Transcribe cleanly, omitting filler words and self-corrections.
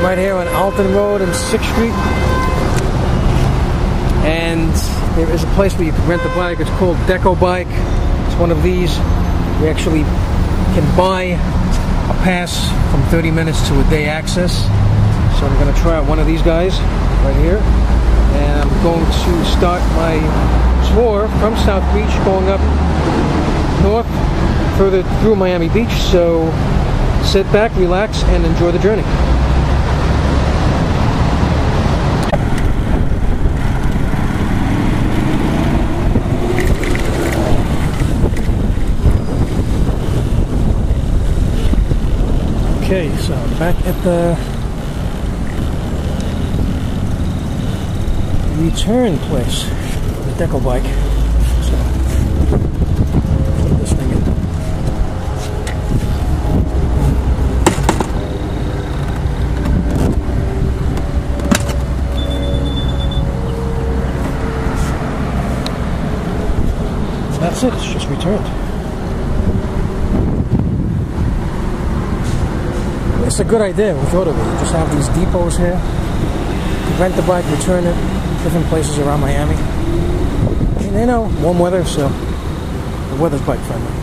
I'm right here on Alton Road and 6th Street. And there is a place where you can rent a bike. It's called Deco Bike. It's one of these. We actually can buy a pass from 30 minutes to a day access. So I'm going to try out one of these guys right here. And I'm going to start my tour from South Beach, going up north, further through Miami Beach. So sit back, relax, and enjoy the journey. Okay, so I'm back at the return place for the Deco Bike. So put this thing in. That's it, it's just returned. It's a good idea, we thought of it. You just have these depots here. You rent the bike, return it, different places around Miami. I mean, they know, warm weather, so the weather's bike friendly.